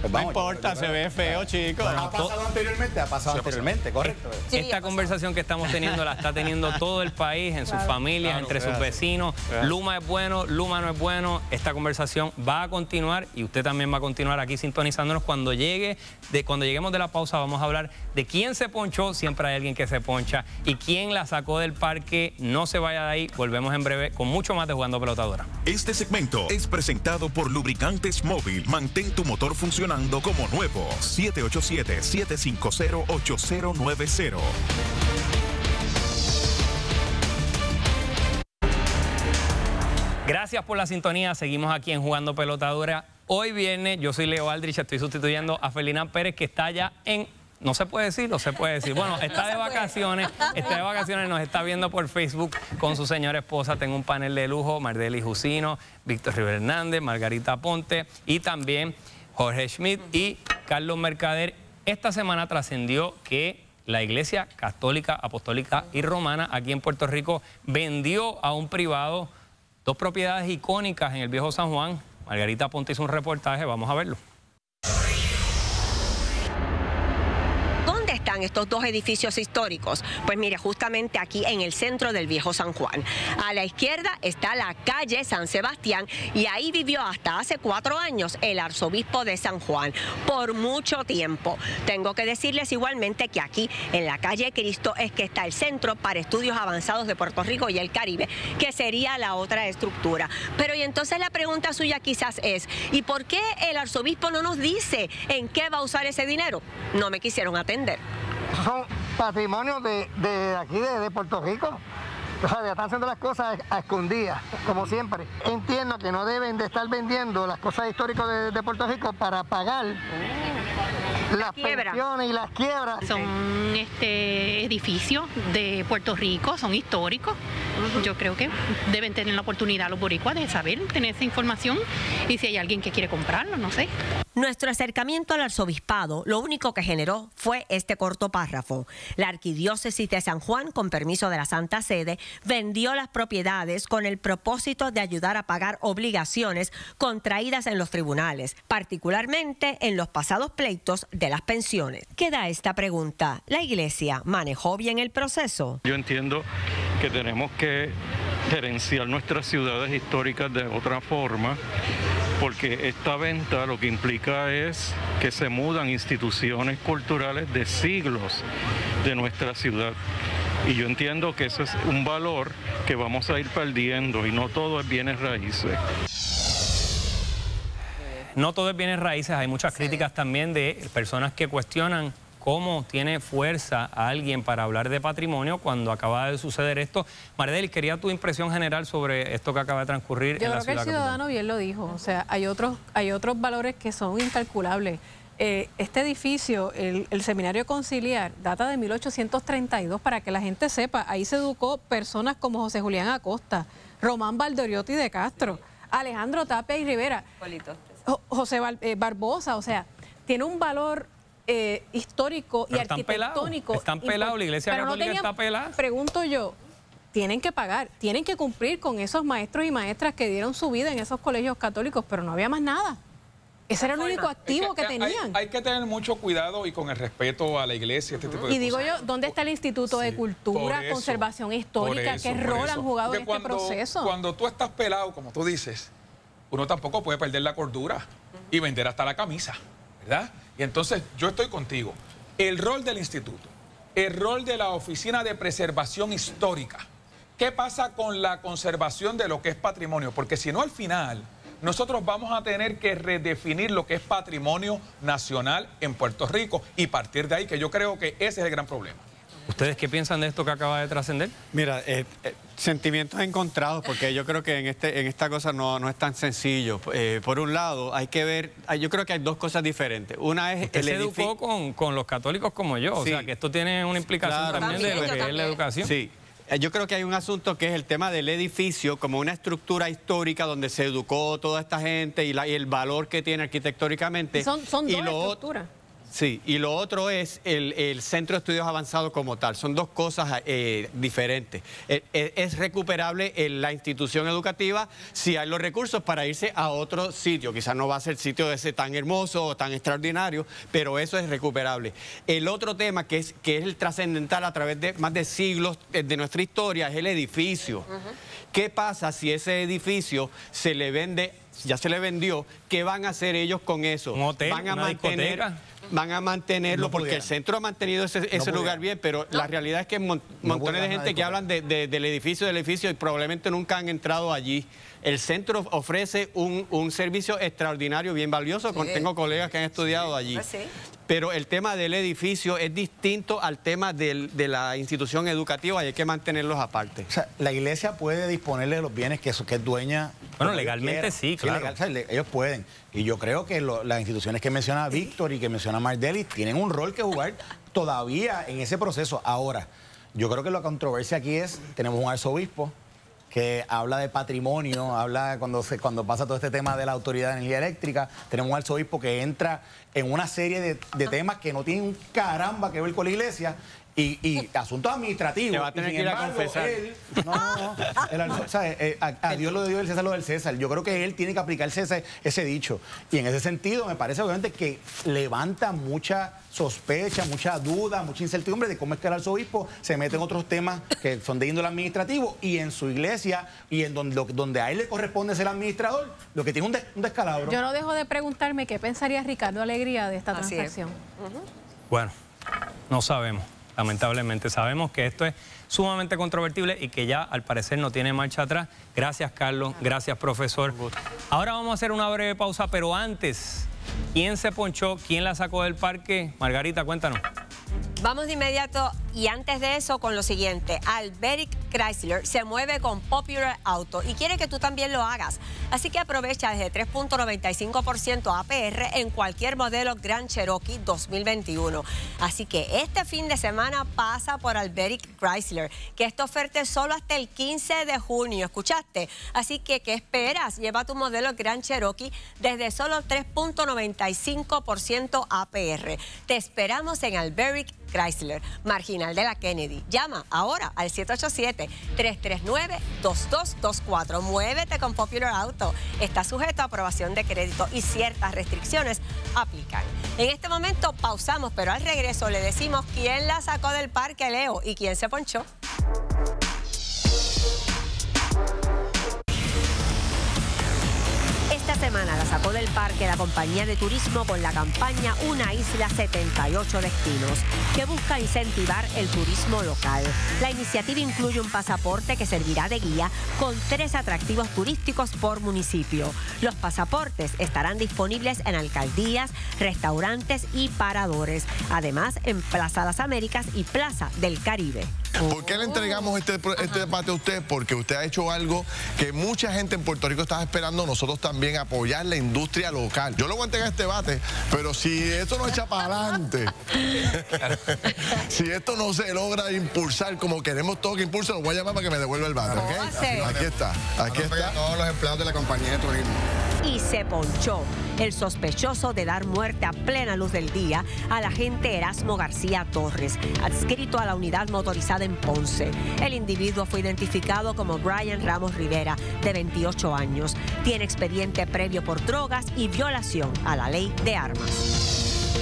Pues no vamos, importa, yo- se ve feo, chicos. Ha pasado anteriormente, ha pasado anteriormente, correcto. Esta conversación que estamos teniendo la está teniendo todo el país, en sus Claro. familias, Claro, entre sus gracias. vecinos. Gracias. Luma es bueno, Luma no es bueno. Esta conversación va a continuar y usted también va a continuar aquí sintonizándonos. Cuando llegue, de, cuando lleguemos de la pausa vamos a hablar de quién se ponchó, siempre hay alguien que se poncha, y quién la sacó del parque. No se vaya de ahí, volvemos en breve con mucho más de Jugando Pelotadora. Este segmento es presentado por Lubricantes Móvil. Mantén tu motor funcionando como nuevo. siete ocho siete, siete cinco cero, ocho cero nueve cero. Gracias por la sintonía. Seguimos aquí en Jugando Pelotadora. Hoy viernes, yo soy Leo Aldrich, estoy sustituyendo a Ferdinand Pérez, que está allá en... No se puede decir, no se puede decir. Bueno, está de vacaciones, está de vacaciones, nos está viendo por Facebook con su señora esposa. Tengo un panel de lujo, Mardeli Jusino, Víctor Rivera Hernández, Margarita Ponte y también Jorge Schmidt y Carlos Mercader. Esta semana trascendió que la Iglesia Católica, Apostólica y Romana aquí en Puerto Rico vendió a un privado dos propiedades icónicas en el Viejo San Juan. Margarita Ponte hizo un reportaje, vamos a verlo. ¿Dónde están estos dos edificios históricos? Pues mire, justamente aquí en el centro del Viejo San Juan. A la izquierda está la calle San Sebastián y ahí vivió hasta hace cuatro años el arzobispo de San Juan, por mucho tiempo. Tengo que decirles igualmente que aquí en la calle Cristo es que está el Centro para Estudios Avanzados de Puerto Rico y el Caribe, que sería la otra estructura. Pero y entonces la pregunta suya quizás es, ¿y por qué el arzobispo no nos dice en qué va a usar ese dinero? No me quisieron atender. Son patrimonios de, de aquí, de, de Puerto Rico. O sea, están haciendo las cosas a escondidas, como siempre. Entiendo que no deben de estar vendiendo las cosas históricas de, de Puerto Rico para pagar las pensiones y las quiebras. Son este, edificios de Puerto Rico, son históricos. Yo creo que deben tener la oportunidad los boricuas de saber, tener esa información y si hay alguien que quiere comprarlo, no sé. Nuestro acercamiento al arzobispado lo único que generó fue este corto párrafo. La Arquidiócesis de San Juan, con permiso de la Santa Sede, vendió las propiedades con el propósito de ayudar a pagar obligaciones contraídas en los tribunales, particularmente en los pasados pleitos de las pensiones. Queda esta pregunta: ¿la Iglesia manejó bien el proceso? Yo entiendo que tenemos que gerenciar nuestras ciudades históricas de otra forma, porque esta venta lo que implica es que se mudan instituciones culturales de siglos de nuestra ciudad. Y yo entiendo que eso es un valor que vamos a ir perdiendo y no todo es bienes raíces. No todo es bienes raíces, hay muchas críticas también de personas que cuestionan cómo tiene fuerza a alguien para hablar de patrimonio cuando acaba de suceder esto. Mardeli, quería tu impresión general sobre esto que acaba de transcurrir Yo en la creo que el ciudad ciudadano capital. bien lo dijo, o sea, hay otros, hay otros valores que son incalculables. Eh, este edificio, el, el Seminario Conciliar, data de mil ochocientos treinta y dos, para que la gente sepa. Ahí se educó personas como José Julián Acosta, Román Valdoriotti de Castro, Alejandro Tapia y Rivera, Jo- José Bar- eh, Barbosa, o sea, tiene un valor eh, histórico Pero y están arquitectónico. pelados, están impor- pelados, la Iglesia pero no Católica tenían- está pelada. Pregunto yo, tienen que pagar, tienen que cumplir con esos maestros y maestras que dieron su vida en esos colegios católicos, pero no había más nada. Ese era el único activo que hay- tenían. Hay, que tener mucho cuidado y con el respeto a la iglesia, este tipo de Y digo cosas. yo, ¿dónde está el Instituto de Cultura, por eso, Conservación Por Histórica? eso, ¿Qué por rol eso. han jugado Porque en este cuando, proceso? Cuando tú estás pelado, como tú dices, uno tampoco puede perder la cordura y vender hasta la camisa, ¿verdad? Y entonces yo estoy contigo. El rol del instituto, el rol de la Oficina de Preservación Histórica. ¿Qué pasa con la conservación de lo que es patrimonio? Porque si no, al final, nosotros vamos a tener que redefinir lo que es patrimonio nacional en Puerto Rico y partir de ahí, que yo creo que ese es el gran problema. ¿Ustedes qué piensan de esto que acaba de trascender? Mira, eh, eh, sentimientos encontrados, porque yo creo que en, este, en esta cosa no, no es tan sencillo. Eh, por un lado, hay que ver, hay- yo creo que hay dos cosas diferentes. Una es Usted el se edificio. educó con, con los católicos como yo, o Sí. sea, que esto tiene una implicación Claro. también de lo que es la educación. Sí. Eh, Yo creo que hay un asunto que es el tema del edificio como una estructura histórica donde se educó toda esta gente y, la- y el valor que tiene arquitectónicamente. Son, son y dos lo otro- estructuras. Sí, y lo otro es el, el Centro de Estudios Avanzados como tal. Son dos cosas eh, diferentes. Es, es recuperable en la institución educativa si hay los recursos para irse a otro sitio. Quizás no va a ser sitio ese tan hermoso o tan extraordinario, pero eso es recuperable. El otro tema que es, que es el trascendental a través de más de siglos de nuestra historia es el edificio. Uh-huh. ¿Qué pasa si ese edificio se le vende, ya se le vendió, qué van a hacer ellos con eso? Un hotel, van a una mantener, discoteca. Van a mantenerlo No porque pudiera. el centro ha mantenido ese, ese No lugar bien, pero no. La realidad es que mon, no montones de gente que hablan de, de, del edificio, del edificio y probablemente nunca han entrado allí. El centro ofrece un, un servicio extraordinario, bien valioso. Sí. Tengo colegas que han estudiado sí. allí. Pues sí. Pero el tema del edificio es distinto al tema del, de la institución educativa y hay que mantenerlos aparte. O sea, la iglesia puede disponerle de los bienes que, que es dueña. Bueno, legalmente sí, claro. Sí, legal, o sea, le, ellos pueden. Y yo creo que lo, las instituciones que menciona Víctor y que menciona Mardeli tienen un rol que jugar todavía en ese proceso. Ahora, yo creo que la controversia aquí es, tenemos un arzobispo que habla de patrimonio, habla cuando, se, cuando pasa todo este tema de la Autoridad de Energía Eléctrica, tenemos un arzobispo que entra en una serie de, de temas que no tienen un caramba que ver con la iglesia y, y asuntos administrativos. Te va a tener que ir a confesar. Él, no, no, no. El, o sea, eh, a, a Dios lo de Dios, el César lo del César. Yo creo que él tiene que aplicarse ese, ese dicho. Y en ese sentido me parece obviamente que levanta mucha sospecha, mucha duda, mucha incertidumbre de cómo es que el arzobispo se mete en otros temas que son de índole administrativo y en su iglesia y en donde, donde a él le corresponde ser administrador, lo que tiene un, des, un descalabro. Yo no dejo de preguntarme qué pensaría Ricardo Alegría de esta Así transacción. Uh-huh. Bueno, no sabemos. Lamentablemente sabemos que esto es sumamente controvertible y que ya al parecer no tiene marcha atrás. Gracias, Carlos. Gracias, profesor. Ahora vamos a hacer una breve pausa, pero antes, ¿quién se ponchó? ¿Quién la sacó del parque? Margarita, cuéntanos. Vamos de inmediato y antes de eso con lo siguiente. Alberic Chrysler se mueve con Popular Auto y quiere que tú también lo hagas. Así que aprovecha desde tres punto noventa y cinco por ciento A P R en cualquier modelo Grand Cherokee dos mil veintiuno. Así que este fin de semana pasa por Alberic Chrysler, que esta oferta es solo hasta el quince de junio. ¿Escuchaste? Así que, ¿qué esperas? Lleva tu modelo Grand Cherokee desde solo tres punto noventa y cinco por ciento A P R. Te esperamos en Alberic Chrysler, marginal de la Kennedy. Llama ahora al siete ocho siete, tres tres nueve, dos dos dos cuatro. Muévete con Popular Auto. Está sujeto a aprobación de crédito y ciertas restricciones aplican. En este momento pausamos, pero al regreso le decimos quién la sacó del parque, Leo, y quién se ponchó. Esta semana la sacó del parque la compañía de turismo con la campaña Una Isla setenta y ocho Destinos, que busca incentivar el turismo local. La iniciativa incluye un pasaporte que servirá de guía con tres atractivos turísticos por municipio. Los pasaportes estarán disponibles en alcaldías, restaurantes y paradores, además en Plaza Las Américas y Plaza del Caribe. ¿Por qué le entregamos este, este debate a usted? Porque usted ha hecho algo que mucha gente en Puerto Rico estaba esperando, nosotros también, apoyar la industria local. Yo lo voy a entregar este debate, pero si esto no echa para adelante, si esto no se logra impulsar como queremos todo que impulse, lo voy a llamar para que me devuelva el bate, ¿ok? Aquí está, aquí está. Todos los empleados de la compañía de turismo. Y se ponchó el sospechoso de dar muerte a plena luz del día al agente Erasmo García Torres, adscrito a la unidad motorizada en Ponce. El individuo fue identificado como Brian Ramos Rivera, de veintiocho años. Tiene expediente previo por drogas y violación a la ley de armas.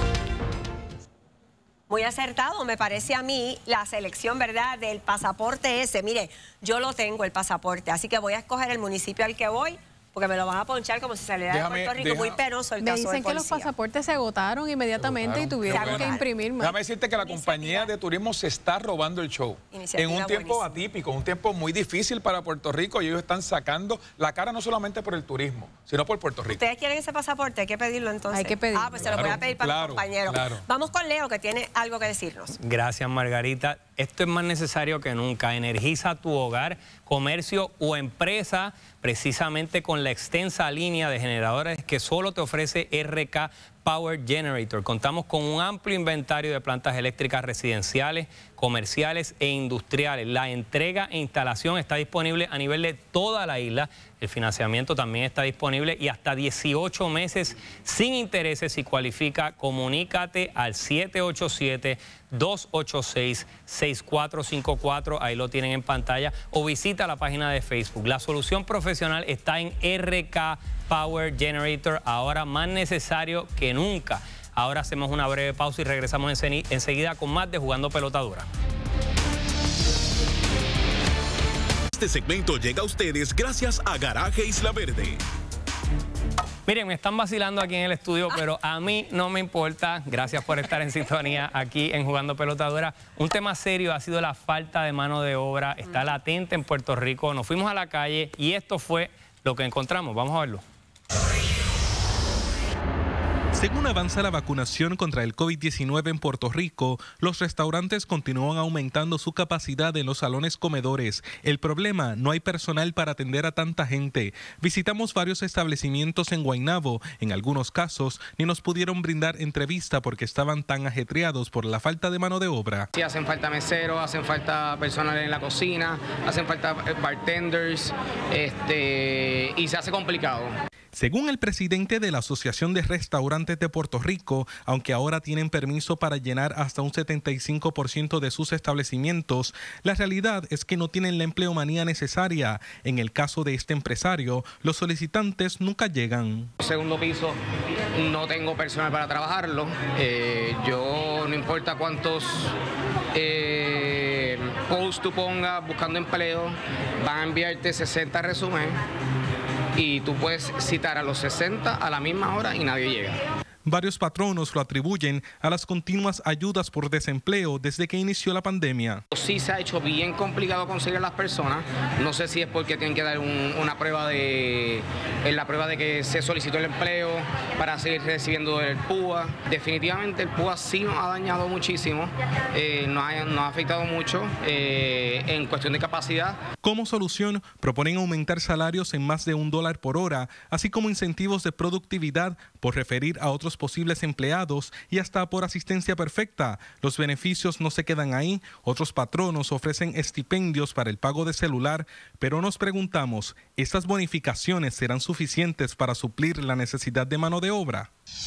Muy acertado, me parece a mí, la selección, ¿verdad?, del pasaporte ese. Mire, yo lo tengo, el pasaporte, así que voy a escoger el municipio al que voy, porque me lo van a ponchar como si saliera de Puerto Rico. Deja, muy penoso el me caso dicen del que los pasaportes se agotaron inmediatamente se agotaron, y tuvieron que imprimir más. Déjame decirte que la compañía de turismo se está robando el show. Iniciativa en un tiempo buenísima. atípico, un tiempo muy difícil para Puerto Rico, y ellos están sacando la cara no solamente por el turismo, sino por Puerto Rico. ¿Ustedes quieren ese pasaporte? Hay que pedirlo entonces. Hay que pedirlo. Ah, pues se lo voy a pedir para claro, los compañeros. Claro. Vamos con Leo, que tiene algo que decirnos. Gracias, Margarita. Esto es más necesario que nunca. Energiza tu hogar, comercio o empresa precisamente con la extensa línea de generadores que solo te ofrece R K Power Generator. Contamos con un amplio inventario de plantas eléctricas residenciales, comerciales e industriales. La entrega e instalación está disponible a nivel de toda la isla. El financiamiento también está disponible y hasta dieciocho meses sin intereses. Si cualifica, comunícate al siete ocho siete, dos ocho seis, seis cuatro cinco cuatro. Ahí lo tienen en pantalla. O visita la página de Facebook. La solución profesional está en R K Power Generator, ahora más necesario que nunca. Ahora hacemos una breve pausa y regresamos enseguida con más de Jugando Pelota Dura. Este segmento llega a ustedes gracias a Garaje Isla Verde. Miren, me están vacilando aquí en el estudio, pero a mí no me importa. Gracias por estar en sintonía aquí en Jugando Pelota Dura. Un tema serio ha sido la falta de mano de obra. Está latente en Puerto Rico. Nos fuimos a la calle y esto fue lo que encontramos. Vamos a verlo. Según avanza la vacunación contra el COVID diecinueve en Puerto Rico, los restaurantes continúan aumentando su capacidad en los salones comedores. El problema, no hay personal para atender a tanta gente. Visitamos varios establecimientos en Guaynabo. En algunos casos, ni nos pudieron brindar entrevista porque estaban tan ajetreados por la falta de mano de obra. Sí, hacen falta meseros, hacen falta personal en la cocina, hacen falta bartenders, este, y se hace complicado. Según el presidente de la Asociación de Restaurantes de Puerto Rico, aunque ahora tienen permiso para llenar hasta un setenta y cinco por ciento de sus establecimientos, la realidad es que no tienen la empleomanía necesaria. En el caso de este empresario, los solicitantes nunca llegan. Segundo piso, no tengo personal para trabajarlo. Eh, yo, no importa cuántos eh, posts tú pongas buscando empleo, van a enviarte sesenta resúmenes. Y tú puedes citar a los sesenta a la misma hora y nadie llega. Varios patronos lo atribuyen a las continuas ayudas por desempleo desde que inició la pandemia. Sí se ha hecho bien complicado conseguir a las personas. No sé si es porque tienen que dar un, una prueba de en la prueba de que se solicitó el empleo para seguir recibiendo el P U A. Definitivamente el P U A sí nos ha dañado muchísimo, eh, nos, ha, nos ha afectado mucho eh, en cuestión de capacidad. Como solución, proponen aumentar salarios en más de un dólar por hora, así como incentivos de productividad por referir a otros posibles empleados y hasta por asistencia perfecta. Los beneficios no se quedan ahí. Otros patronos ofrecen estipendios para el pago de celular, pero nos preguntamos, ¿estas bonificaciones serán suficientes para suplir la necesidad de mano de obra?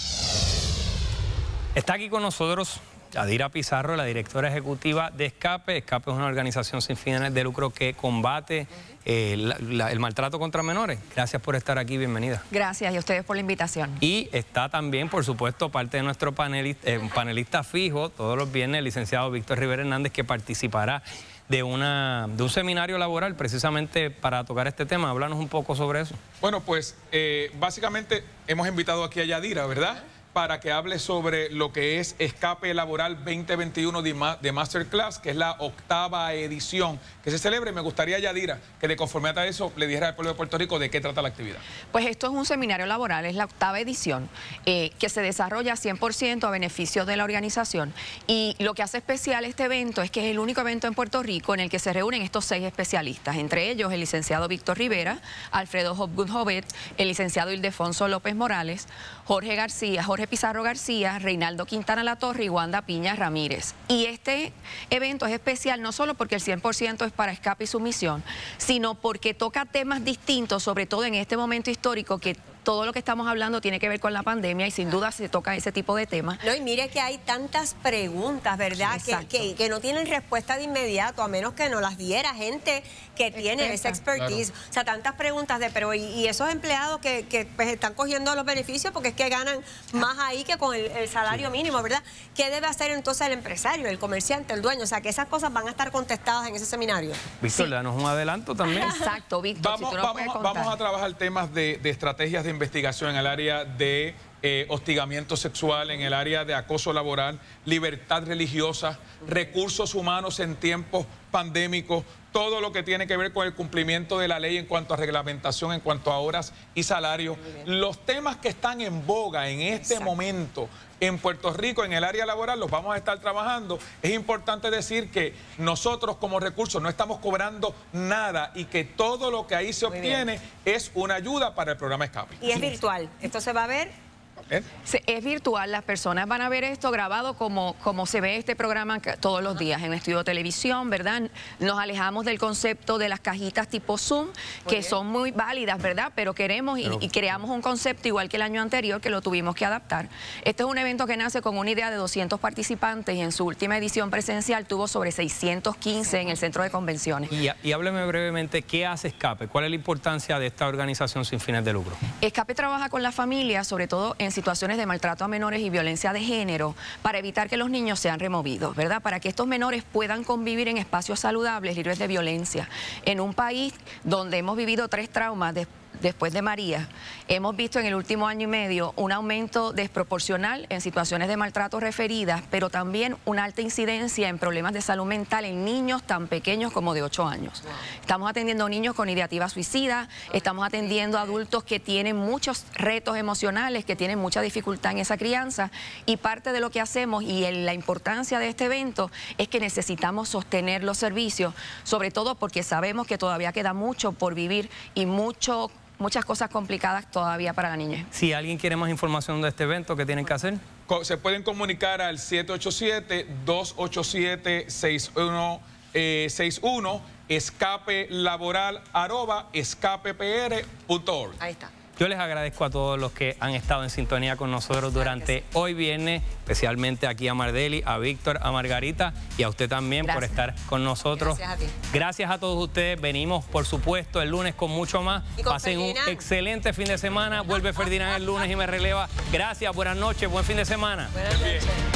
Está aquí con nosotros Yadira Pizarro, la directora ejecutiva de Escape. Escape es una organización sin fines de lucro que combate eh, la, la, el maltrato contra menores. Gracias por estar aquí, bienvenida. Gracias y a ustedes por la invitación. Y está también, por supuesto, parte de nuestro panelista, eh, panelista fijo todos los viernes, el licenciado Víctor Rivera Hernández, que participará de, una, de un seminario laboral precisamente para tocar este tema. Háblanos un poco sobre eso. Bueno, pues eh, básicamente hemos invitado aquí a Yadira, ¿verdad?, para que hable sobre lo que es Escape Laboral veinte veintiuno de, Ma de Masterclass, que es la octava edición que se celebra. Y me gustaría, Yadira, que de conformidad a eso le dijera al pueblo de Puerto Rico de qué trata la actividad. Pues esto es un seminario laboral, es la octava edición, eh, que se desarrolla cien por ciento a beneficio de la organización. Y lo que hace especial este evento es que es el único evento en Puerto Rico en el que se reúnen estos seis especialistas, entre ellos el licenciado Víctor Rivera, Alfredo Hopgood Jovet, el licenciado Ildefonso López Morales, Jorge García, Jorge Pizarro García, Reinaldo Quintana Latorre y Wanda Piña Ramírez. Y este evento es especial no solo porque el cien por ciento es para Escape y su misión, sino porque toca temas distintos, sobre todo en este momento histórico que todo lo que estamos hablando tiene que ver con la pandemia y sin duda se toca ese tipo de temas. No, y mire que hay tantas preguntas, ¿verdad?, que, que, que no tienen respuesta de inmediato, a menos que nos las diera gente que tiene esa expertise. Claro. O sea, tantas preguntas de, pero y, y esos empleados que, que pues, están cogiendo los beneficios porque es que ganan más ahí que con el, el salario sí. mínimo, ¿verdad? ¿Qué debe hacer entonces el empresario, el comerciante, el dueño? O sea, que esas cosas van a estar contestadas en ese seminario. Víctor, sí. danos un adelanto también. Exacto, Víctor, vamos, si tú vamos, puedes vamos a trabajar temas de, de estrategias de investigación en el área de eh, hostigamiento sexual, en el área de acoso laboral, libertad religiosa, recursos humanos en tiempos pandémicos, todo lo que tiene que ver con el cumplimiento de la ley en cuanto a reglamentación, en cuanto a horas y salarios. Los temas que están en boga en este Exacto. momento en Puerto Rico, en el área laboral, los vamos a estar trabajando. Es importante decir que nosotros como recursos no estamos cobrando nada y que todo lo que ahí se obtiene es una ayuda para el programa Escape. Y es virtual. Esto se va a ver ¿Eh? Es virtual, las personas van a ver esto grabado como, como se ve este programa todos los días en el estudio de televisión, ¿verdad? Nos alejamos del concepto de las cajitas tipo Zoom, que son muy válidas, ¿verdad? Pero queremos y, Pero, y creamos un concepto igual que el año anterior, que lo tuvimos que adaptar. Este es un evento que nace con una idea de doscientos participantes y en su última edición presencial tuvo sobre seiscientos quince en el centro de convenciones. Y, y hábleme brevemente, ¿qué hace Escape? ¿Cuál es la importancia de esta organización sin fines de lucro? Escape trabaja con las familias, sobre todo en situaciones de maltrato a menores y violencia de género, para evitar que los niños sean removidos, ¿verdad? Para que estos menores puedan convivir en espacios saludables, libres de violencia. En un país donde hemos vivido tres traumas de después de María, hemos visto en el último año y medio un aumento desproporcional en situaciones de maltrato referidas, pero también una alta incidencia en problemas de salud mental en niños tan pequeños como de ocho años. Estamos atendiendo niños con ideativa suicida, estamos atendiendo adultos que tienen muchos retos emocionales, que tienen mucha dificultad en esa crianza, y parte de lo que hacemos y la importancia de este evento es que necesitamos sostener los servicios, sobre todo porque sabemos que todavía queda mucho por vivir y mucho muchas cosas complicadas todavía para la niñez. Si alguien quiere más información de este evento, ¿qué tienen que hacer? Se pueden comunicar al siete ocho siete, dos ocho siete, seis uno seis uno, escape laboral arroba escape p r punto org. Ahí está. Yo les agradezco a todos los que han estado en sintonía con nosotros durante hoy viernes, especialmente aquí a Mardeli, a Víctor, a Margarita y a usted también Gracias. por estar con nosotros. Gracias a ti. Gracias a todos ustedes. Venimos, por supuesto, el lunes con mucho más. Y con Pasen Ferdinand. un excelente fin de semana. Vuelve Ferdinand el lunes y me releva. Gracias, buenas noches, buen fin de semana. Buenas noches.